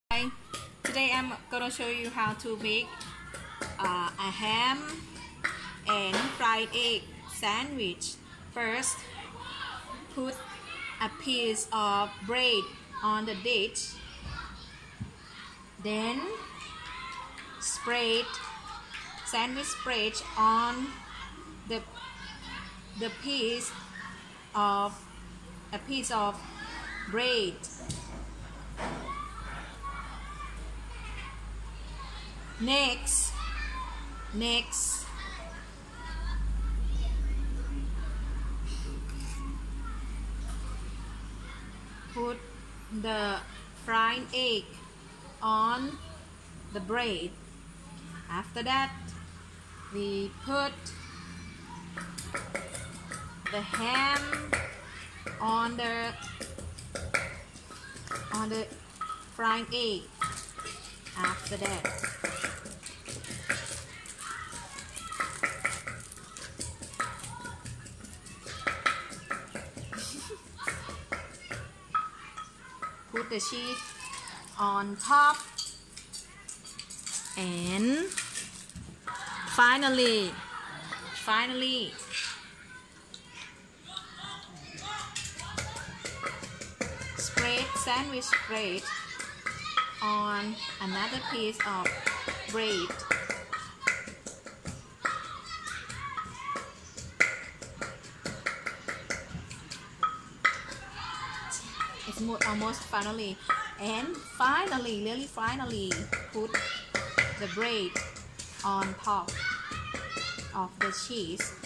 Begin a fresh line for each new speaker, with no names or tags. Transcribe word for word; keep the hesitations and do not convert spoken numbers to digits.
Hi, today I'm gonna show you how to make uh, a ham and fried egg sandwich. First, put a piece of bread on the dish. Then spread sandwich spread on the the piece of a piece of bread. Next, next, put the fried egg on the bread. After that, we put the ham on the on the fried egg. After that, put the cheese on top, and finally finally spread sandwich spread on another piece of bread. It's almost finally, and finally, really finally, put the bread on top of the cheese.